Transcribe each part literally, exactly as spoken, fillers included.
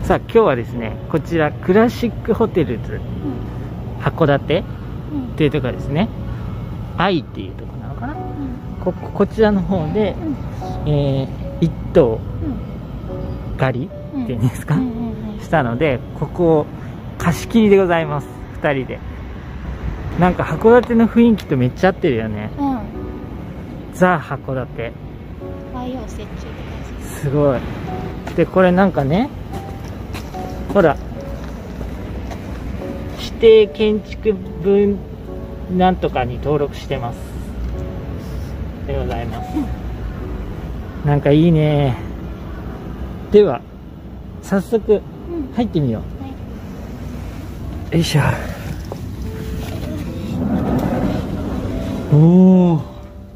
さあ今日はですね、こちらクラシックホテルズ函館っていうところですね。愛っていうところなのかな、うん、こ, こちらの方で、うん、えー、一棟借りっていうんですか、うんうんうん、したので、ここを貸し切りでございます。ふたりで。なんか函館の雰囲気とめっちゃ合ってるよね、うん、ザ・函館。 海洋折衷って感じ。 すごい。でこれなんかね、ほら指定建築分なんとかに登録してますでございます、うん、なんかいいね。では早速入ってみよう、うん、はい、よいしょ。おお、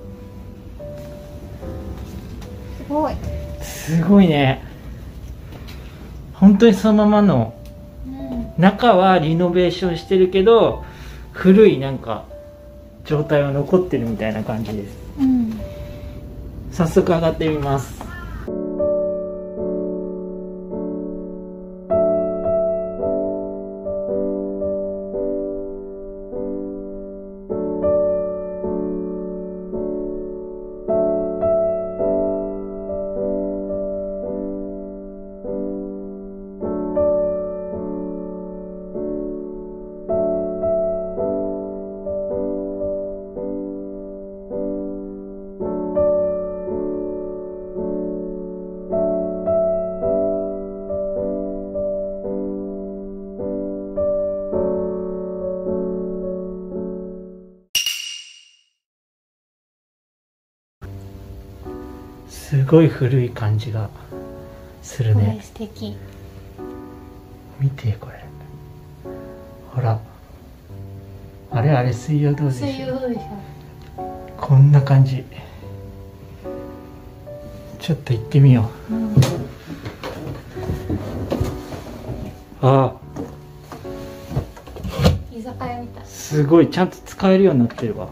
すごいすごいね。本当にそのままの、うん、中はリノベーションしてるけど古いなんか状態は残ってるみたいな感じです、うん、早速上がってみます。すごい古い感じがするね。 素敵。 見てこれ。ほら。あれあれ水曜どうでしょ。水曜どうでしょ。こんな感じ。ちょっと行ってみよう。うん、ああ。 居酒屋みたい。 すごいちゃんと使えるようになってるわ。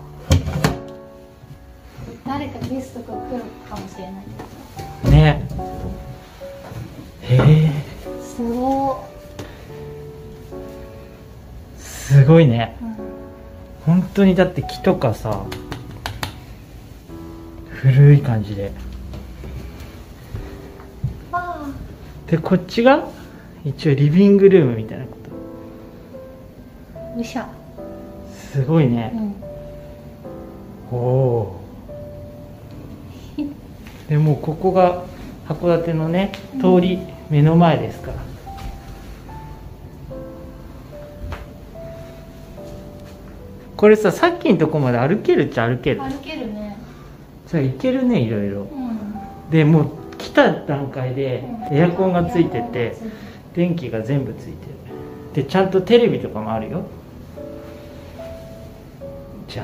誰かゲストが来るかもしれないね。へえ、 すごいすごいね、うん、本当に。だって木とかさ古い感じで、でこっちが一応リビングルームみたいなこと。 よいしょ。 すごいね、うん、おお。でもここが函館のね通り目の前ですから、これさ、さっきのとこまで歩けるっちゃ歩ける。 歩けるね。 じゃあ行けるね、いろいろ、うん、でもう来た段階でエアコンがついてて、電気が全部ついてる。でちゃんとテレビとかもあるよ。じゃん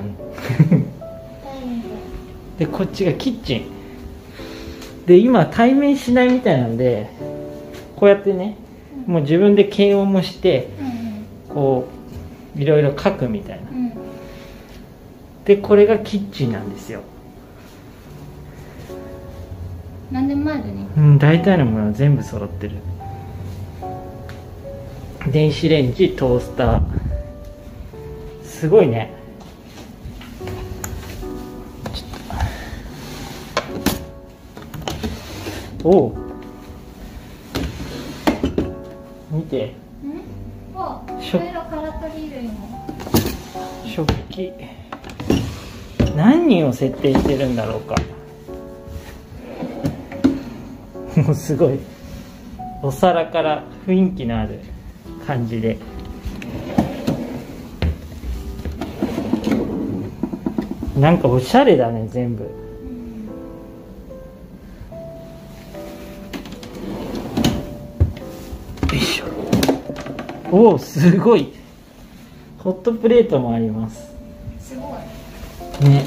でこっちがキッチンで、今対面しないみたいなんで、こうやってね、うん、もう自分で検温もして、うん、こういろいろ書くみたいな、うん、でこれがキッチンなんですよ。 何でもあるね。 うん、大体のものは全部揃ってる。電子レンジ、トースター、すごいね。おう、見て。 ん？お、いろいろからくり類も。 食器。何人を設定してるんだろうか。もうすごい。お皿から雰囲気のある感じで。なんかおしゃれだね、全部。おお、すごい。ホットプレートもあります。 すごいね。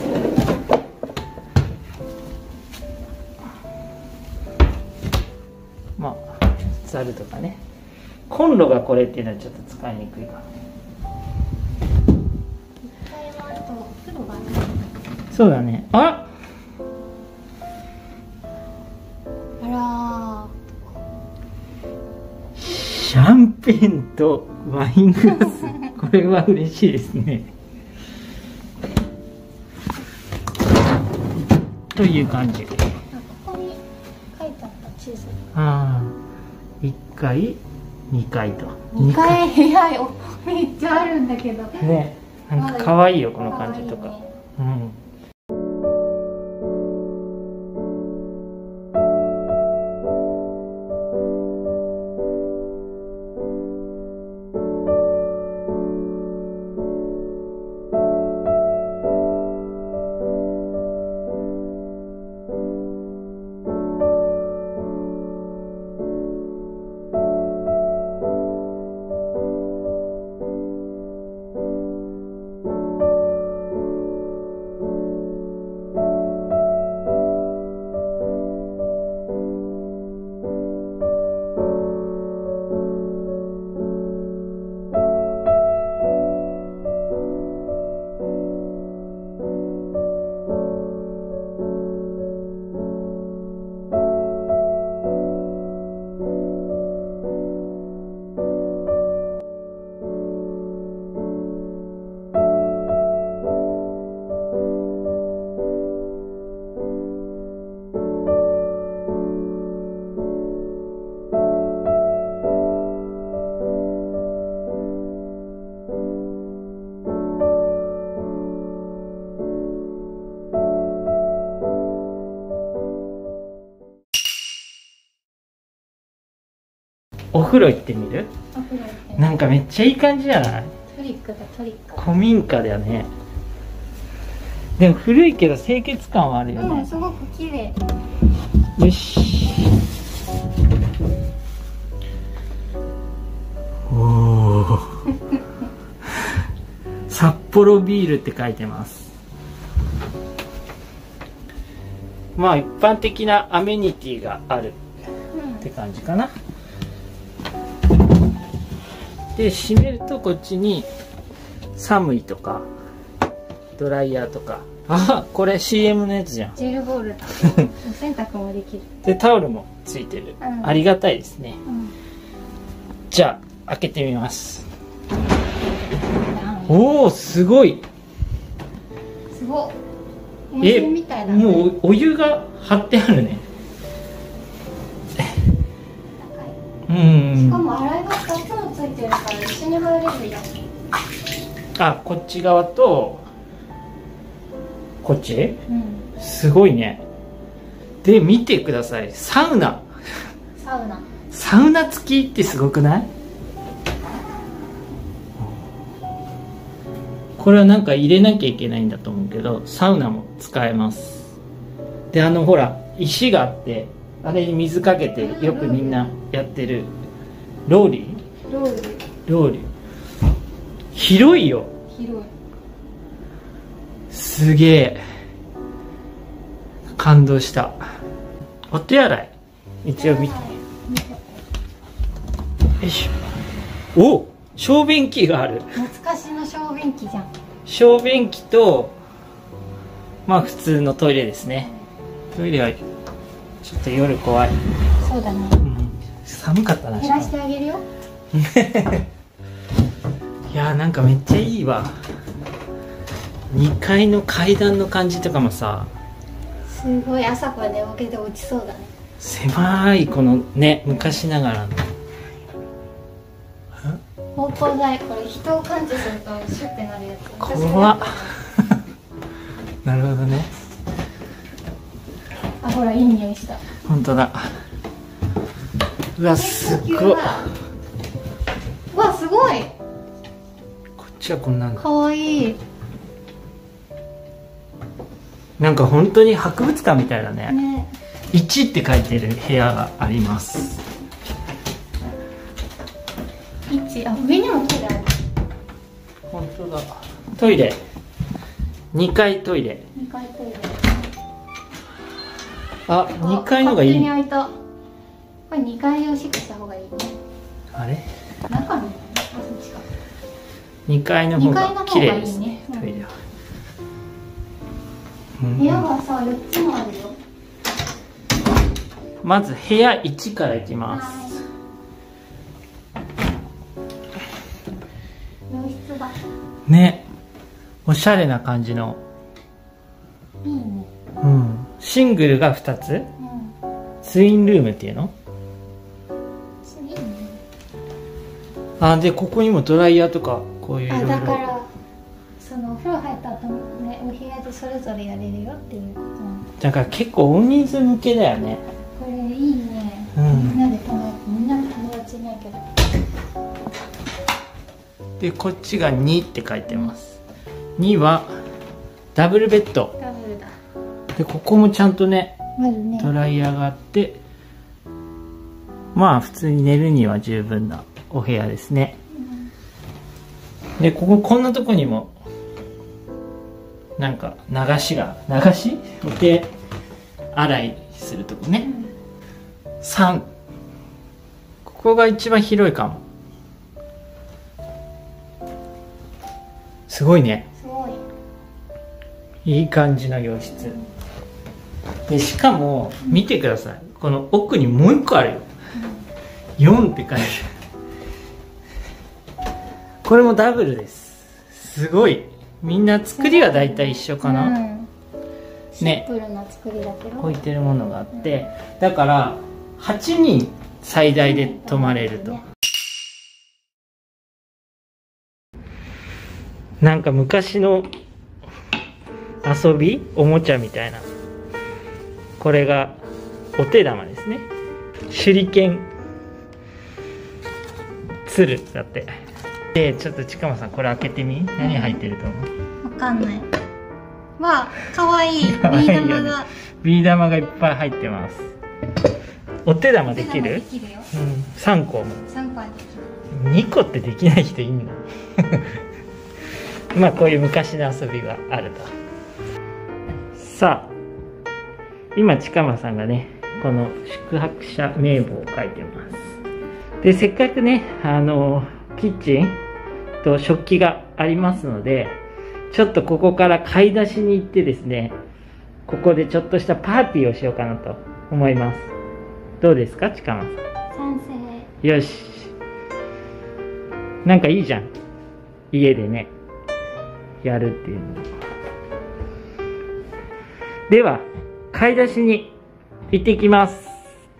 まあざるとかね。コンロがこれっていうのはちょっと使いにくいかな。そうだね。ああらー、 ペンとワイングラスこれは嬉しいですね。という感じ。 ここに書いてあった地図。 ああ、いっかいにかいとにかい部屋よめっちゃあるんだけどね。なんか可愛いよこの感じとか、 ね、 うん。お風呂行ってみる？ お風呂行ってみる。 なんかめっちゃいい感じじゃない？ トリックだトリック。 古民家だよね。でも古いけど清潔感はあるよね。 うん、すごく綺麗。 よし。おお。札幌ビールって書いてます。まあ一般的なアメニティがあるって感じかな。で閉めるとこっちに寒いとかドライヤーとか、あ、これ シーエム のやつじゃん。 ジェルボールお洗濯もできる。 でタオルもついてる、うん、ありがたいですね、うん、じゃあ開けてみます。おお、すごい。 すごい。温泉みたいだね。 もうお湯が張ってあるね。うん。 しかも洗い場ふたつもついてるから一緒に入れるよ。 あ、こっち側とこっち、うん、すごいね。で見てください、サウナ。 サウナ。 サウナ付きってすごくない？これはなんか入れなきゃいけないんだと思うけど、サウナも使えます。で、あのほら石があって、あれに水かけてよくみんなやってるロウリュ。 ロウリュ。 ロウリュ。広いよ。 広い。 すげえ。感動した。お手洗い一応見て。よいしょ。お、小便器がある。 懐かしの小便器じゃん。 小便器とまあ普通のトイレですね。トイレはちょっと夜怖い。 そうだね、 うん、寒かったな。 減らしてあげるよ。 いやーなんかめっちゃいいわ。にかいの階段の感じとかもさ、 すごい朝から寝ぼけて落ちそうだね。 狭いこのね、昔ながらの芳香剤、これ人を感知するとシュッてなるやつ。 怖っ。なるほどね。 あ、ほらいい匂いした。 本当だ。うわ、すごい。 うわ、すごい。 こっちはこんなんだ。 かわいい。 なんか本当に博物館みたいだね。 ね。 いちって書いてる部屋があります。 いち、あ、上にもトイレある。 本当だ。トイレ。にかいトイレ。 にかいトイレ。 あ、にかいのがいい。 勝手に置いた。これにかいおしっこした方がいいね。 あれ？ 中に。 にかいの方が綺麗ですね。トイレは。 部屋がさ、よっつもあるよ。 まず部屋いちからいきます。 ね、おしゃれな感じの。 いいね。 うん、シングルがふたつ、 うん、 ツインルームっていうの。 いいね。 あ、でここにもドライヤーとかこういういろいろ。 あ、だからそのお風呂入った後ね、お部屋でそれぞれやれるよっていう、うん、 だから結構大人数向けだよね。 これいいね、 うん、 みんなで友達、みんなで友達いないけど。 でこっちがにって書いてます。にはダブルベッド。 ダブルだ。 でここもちゃんとね、 あるね、 ドライヤーがあって、まあ普通に寝るには十分なお部屋ですね。うん、でこここんなとこにもなんか流しが流しお手洗いするとこね。うん、さん、ここが一番広いかも。すごいね。 すごい。いい感じの洋室。でしかも見てください。この奥にもう一個あるよ。うん、よんって書いてある。これもダブルです。すごい。みんな作りはだいたい一緒かな。うん、 シンプルな作りだけど、 置いてるものがあって、だからはちにん最大で泊まれると。なんか昔の遊びおもちゃみたいな。これがお手玉ですね。手裏剣つるだって。でちょっと近間さんこれ開けてみ。何入ってると思う？ わかんない。わ、かわいい。ビー玉がビー玉がいっぱい入ってます。お手玉できる？ できるよ。 うん、さんこも。 さんこはできる。 にこってできない人いんの？まあこういう昔の遊びがあると。さあ今近間さんがねこの宿泊者名簿を書いてます。でせっかくねあのキッチンと食器がありますので、ちょっとここから買い出しに行ってですね、ここでちょっとしたパーティーをしようかなと思います。どうですか近間さん？ 賛成。 よし、なんかいいじゃん、家でねやるっていうの。では買い出しに行ってきます。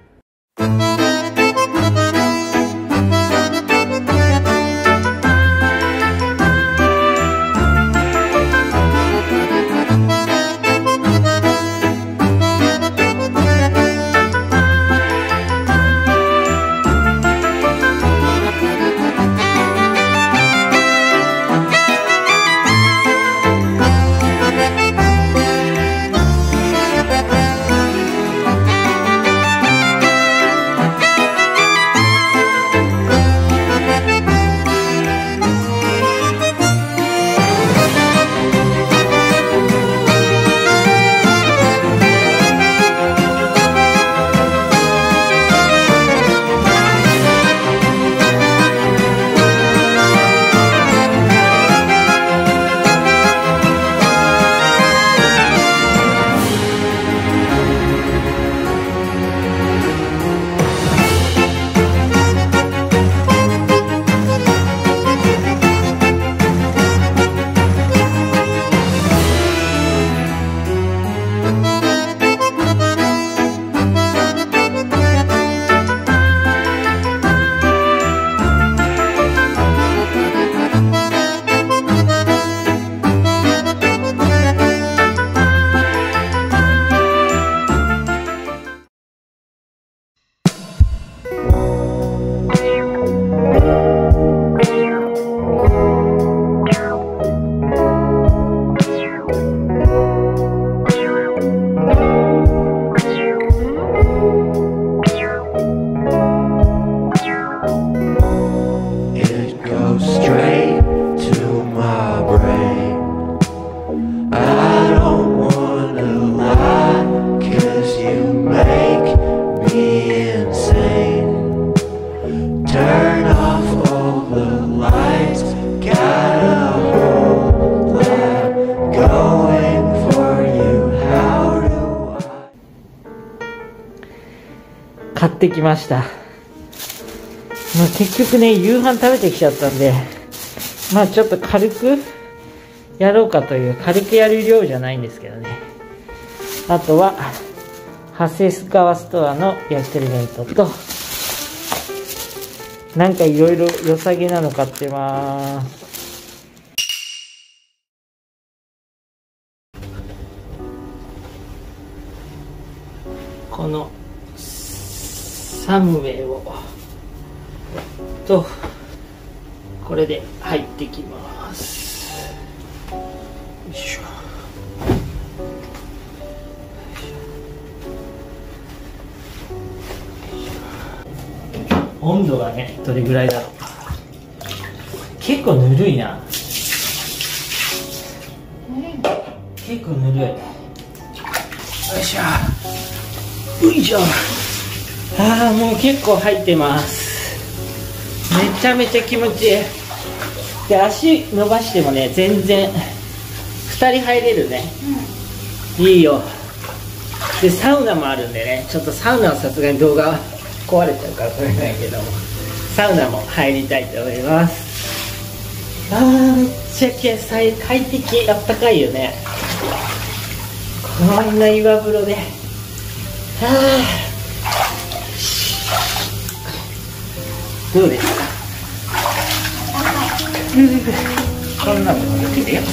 買ってきました。まあ、結局ね夕飯食べてきちゃったんで、まあちょっと軽くやろうかという軽くやる量じゃないんですけどね。あとは長谷川ストアの焼き鳥弁当と、なんかいろいろ良さげなの買ってます。このサムウェイをとこれで入ってきます。よいしょ。温度がねどれぐらいだろう。結構ぬるいな。結構ぬるい。よいしょ。よいしょ。ああ、もう結構入ってます。めちゃめちゃ気持ちいい。で、足伸ばしてもね、全然ふたり入れるね、うん、いいよ。で、サウナもあるんでね、ちょっとサウナはさすがに動画壊れちゃうから撮れないけども、サウナも入りたいと思います。あー、めっちゃ快適。あったかいよね。こんな岩風呂で、はあ、どうですか。こんなのもできるよ。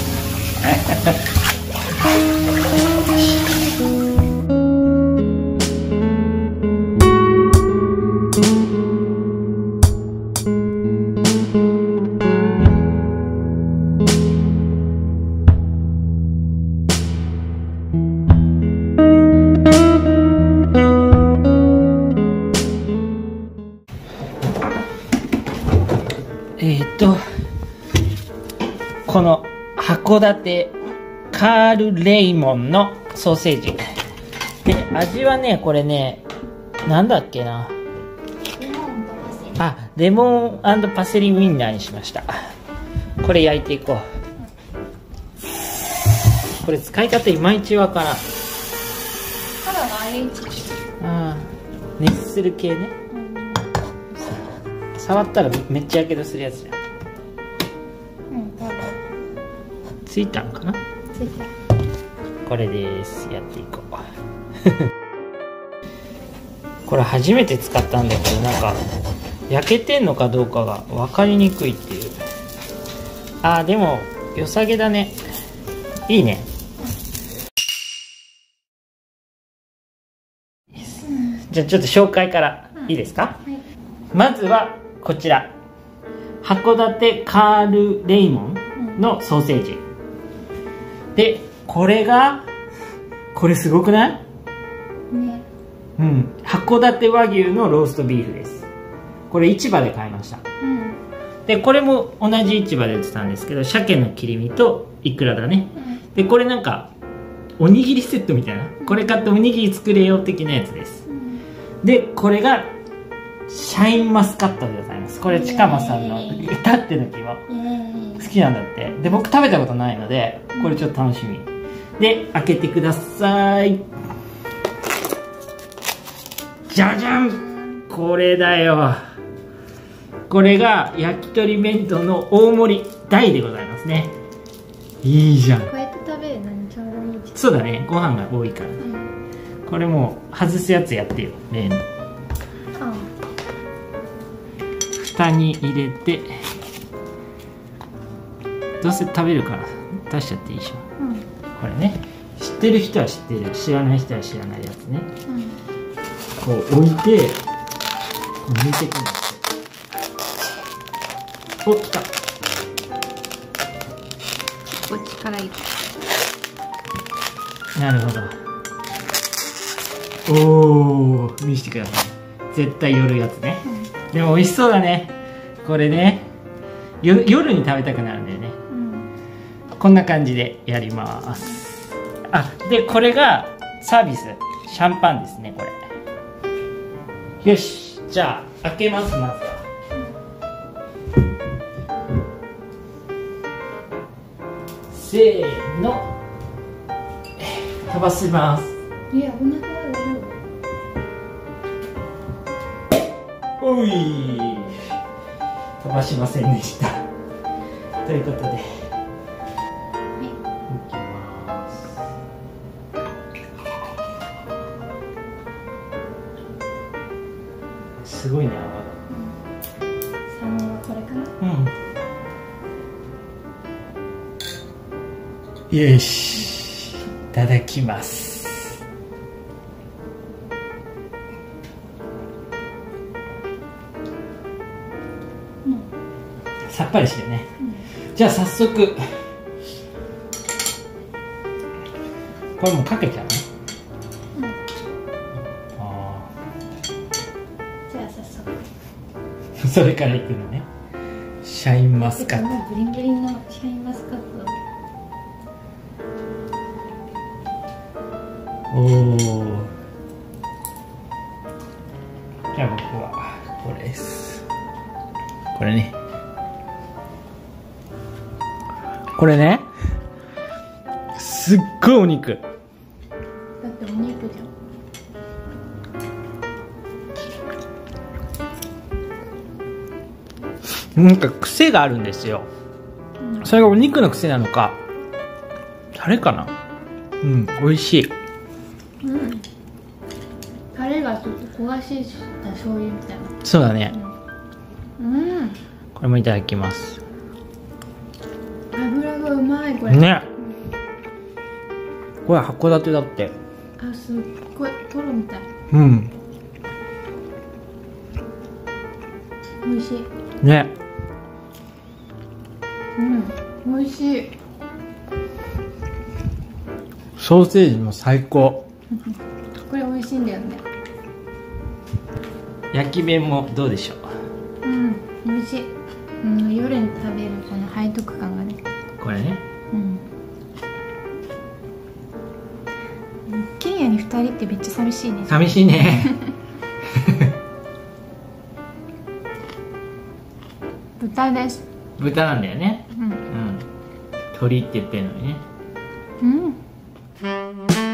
えっとこの函館カールレイモンのソーセージで、味はねこれね、なんだっけな、あ、レモン&パセリウインナーにしました。これ焼いていこう。これ使い方いまいちわからん。ああ、熱する系ね、うん、触ったらめっちゃやけどするやつじゃん。うん、多分ついたんかな。ついた。これです。やっていこう。これ初めて使ったんだけど、なんか焼けてんのかどうかが分かりにくいっていう。あー、でも良さげだね。いいね。じゃあちょっと紹介からいいですか、うん、はい、まずはこちら函館カールレイモンのソーセージ、うん、でこれがこれすごくない？ね、うん、函館和牛のローストビーフです。これ市場で買いました、うん、でこれも同じ市場で売ってたんですけど、鮭の切り身とイクラだね、うん、でこれなんかおにぎりセットみたいな、これ買っておにぎり作れよ的なやつです。でこれがシャインマスカットでございます。これ近間さんの歌っての木も好きなんだって。で僕食べたことないのでこれちょっと楽しみで、開けてください。じゃじゃん、これだよ。これが焼き鳥弁当の大盛り大でございますね。いいじゃん。 こうやって食べるのにちょうどいい。 そうだね、ご飯が多いから、うん、これもう外すやつやってよ、例の。蓋に入れて、どうせ食べるから出しちゃっていいでしょ、うん、これね、知ってる人は知ってる、知らない人は知らないやつね、うん、こう置いてこう抜いていくんだって。お、来た。 こっちからいく。 なるほど。おー、見せてください。絶対寄るやつね、うん、でも美味しそうだねこれね。よ夜に食べたくなるんだよね、うん、こんな感じでやります。あ、でこれがサービスシャンパンですね、これ。よし、じゃあ開けます。まずはせーの、飛ばします。 いや、お腹は大丈夫。 おい、飛ばしませんでした。ということで、 すごいねサーモンはこれかな。 うんよし、いただきます。 うん、 さっぱりしてね、 うん、 じゃあ早速これもうかけちゃうね。 うん、 あじゃあ早あそれからいくのね。シャインマス速カット、 もうブリンブリンのシャインマスカット。 おお、じゃあ僕はこれです。これね、これね、すっごいお肉。 だってお肉じゃん。 なんか癖があるんですよ、うん、それがお肉の癖なのかタレかな。うん、美味しい。 うん、タレがちょっと焦がした醤油みたいな。 そうだね。 うん、うん、 これもいただきます。 油がうまいこれね。これ函館だって。 あ、すっごいトロみたい。 うん、 美味しいね。 うん、美味しい。 ソーセージも最高。 これ美味しいんだよね。 焼き麺もどうでしょう。 うん、美味しい。うん、夜に食べるこの背徳感がね。 これね。 うん。ケニアにふたりってめっちゃ寂しいね。 寂しいね。 豚です。 豚なんだよね。 うん。 うん。鳥って言ってるのにね。 うん。